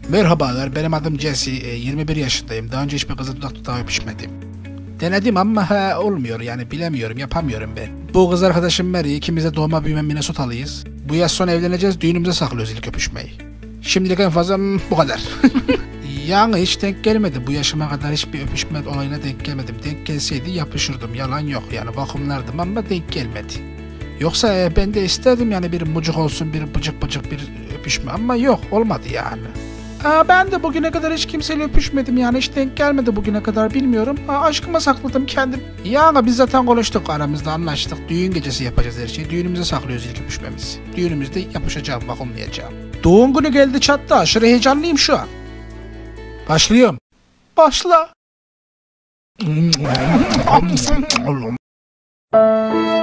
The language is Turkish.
Merhabalar, benim adım Jesse, 21 yaşındayım. Daha önce hiçbir kızı dudak dudağa öpüşmedim. Denedim ama olmuyor yani, bilemiyorum, yapamıyorum ben. Bu kız arkadaşım Mary, ikimiz de doğma büyüme Minnesotalıyız. Bu yaz son evleneceğiz, düğünümüze saklıyoruz ilk öpüşmeyi. Şimdilik en fazla bu kadar. Yani hiç denk gelmedi, bu yaşıma kadar hiçbir öpüşme olayına denk gelmedim. Denk gelseydi yapışırdım, yalan yok yani, vakumlardım ama denk gelmedi. Yoksa ben de isterdim yani, bir mucuk olsun, bir bıcık bıcık bir öpüşme ama yok, olmadı yani. Ben de bugüne kadar hiç kimseyle öpüşmedim yani, hiç denk gelmedi bugüne kadar, bilmiyorum. Aşkıma sakladım kendim. Yani biz zaten konuştuk, aramızda anlaştık. Düğün gecesi yapacağız her şeyi. Düğünümüze saklıyoruz ilk öpüşmemizi. Düğünümüzde yapışacağım, vakumlayacağım. Doğum günü geldi çattı, aşırı heyecanlıyım şu an. Başlıyorum. Başla.